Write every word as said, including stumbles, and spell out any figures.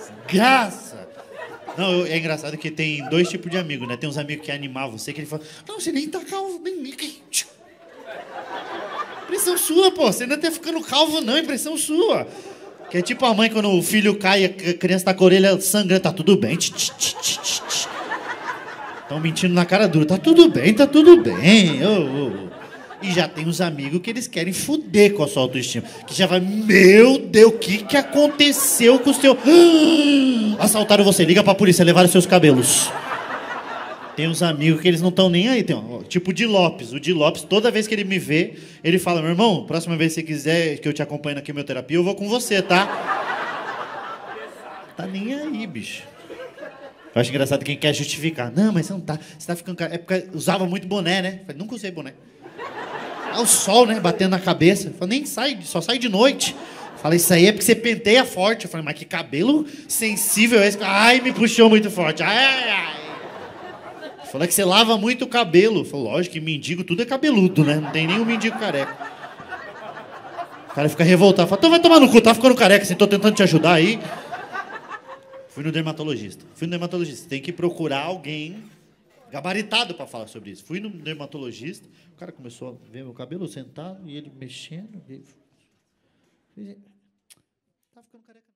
Desgraça. Não, é engraçado que tem dois tipos de amigos, né? Tem uns amigos que animavam você, que ele fala, não, você nem tá calvo, nem... Impressão sua, pô. Você não tá ficando calvo, não. Impressão sua. Que é tipo a mãe quando o filho cai, a criança tá com a orelha sangrando. Tá tudo bem. Estão mentindo na cara dura. Tá tudo bem, tá tudo bem. Oh, oh, oh. E já tem uns amigos que eles querem fuder com a sua autoestima. Que já vai, meu Deus, o que que aconteceu com o seu... Assaltaram você, liga pra polícia, levaram seus cabelos. Tem uns amigos que eles não estão nem aí. Tem, ó, tipo o Di Lopes. O Di Lopes, toda vez que ele me vê, ele fala, meu irmão, próxima vez que você quiser que eu te acompanhe na quimioterapia, eu vou com você, tá? Tá nem aí, bicho. Eu acho engraçado quem quer justificar. Não, mas você não tá. Você tá ficando... É porque usava muito boné, né? Falei, nunca usei boné. Ah, o sol, né? Batendo na cabeça. Falei, nem sai, só sai de noite. Falei, isso aí é porque você penteia forte. Eu falei, mas que cabelo sensível é esse? Ai, me puxou muito forte. Ai, ai, ai. Falei que você lava muito o cabelo. Falei, lógico que mendigo tudo é cabeludo, né? Não tem nenhum mendigo careca. O cara fica revoltado. Fala, então vai tomar no cu, tá ficando careca, assim, tô tentando te ajudar aí. Fui no dermatologista. Fui no dermatologista. Tem que procurar alguém gabaritado pra falar sobre isso. Fui no dermatologista. O cara começou a ver meu cabelo sentado e ele mexendo. E... tá ficando careca.